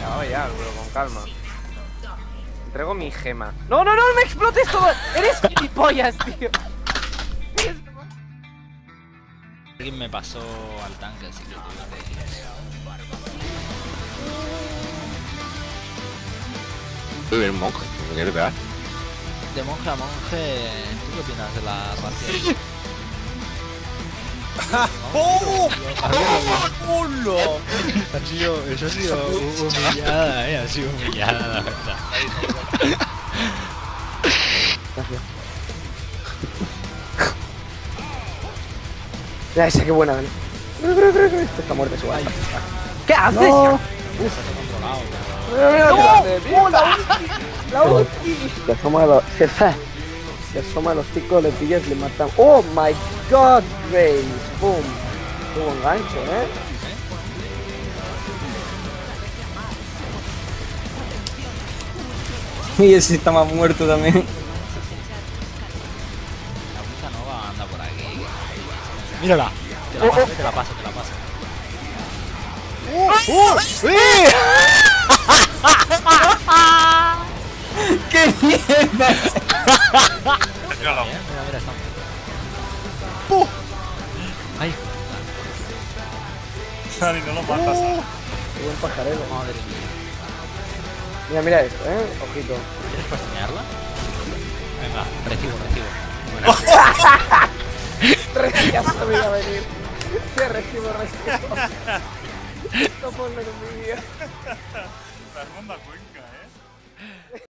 acababa ya, bro, con calma. Entrego mi gema. ¡No, no, no! ¡Me explotes todo! ¡Eres gilipollas, tío! Alguien me pasó al tanque, así que tuve que... Uy, el monje, ¿me quieres pegar? De monje a monje, ¿tú qué opinas de la partida? ¡Oh! ¡Hola! Eso ha sido humillada, ha sido humillada, la verdad. Gracias. Mira esa, qué buena, ¿vale? Esto está muerto, su Ay, ¿Qué haces? está No. controlado, ¡No! ¡La ulti! Se asoma a los... Se asoma a los chicos, le pillas, le matan. ¡Oh my god, Grace! ¡Boom! Tuvo un gancho, ¿eh? Y ese está más muerto también. La puta nova anda por aquí. Mírala. Te la paso, te la paso, te la paso. ¡Qué mierda! Mira, mira, está. ¡Ay! Dani, no lo matas. Qué buen pajarero. Madre mía. Mira, mira esto, ojito. ¿Quieres pestañearla? Venga, recibo. Ya sabía venir. Que recibo. Esto ponlo en un vídeo. La segunda, güey.